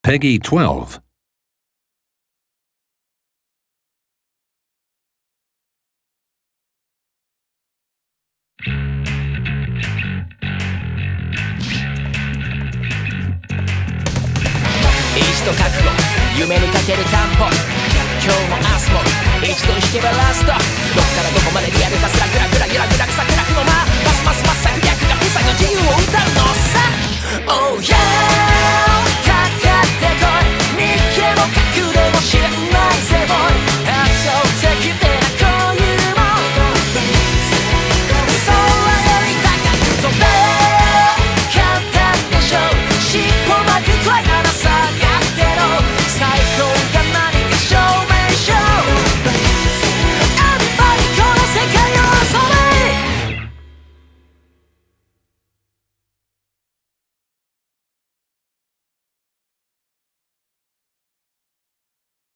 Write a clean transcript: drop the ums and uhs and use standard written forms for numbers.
Peggy 12. 一度覚悟、夢にかける担保。今日も明日も一度引けばラスト。どっからどこまでリアルかすらグラグラギラグラ草くらくの間。ますますます策略が塞ぐ自由を歌うのさ。Oh yeah、 かかってこい、逃げも隠れも知らないぜボーイ。圧倒的でなこういうもの、空より高く飛べ。簡単でしょ、尻尾巻くくらいなら